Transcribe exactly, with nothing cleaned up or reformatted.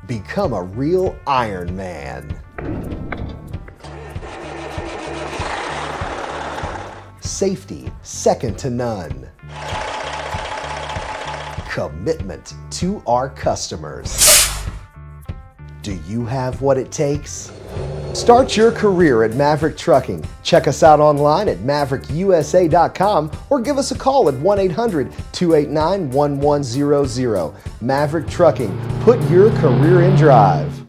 Become a real Iron Man. Safety second to none. Commitment to our customers. Do you have what it takes? Start your career at Maverick Trucking. Check us out online at maverick u s a dot com or give us a call at one eight hundred, two eight nine, one one zero zero. Maverick Trucking, put your career in drive.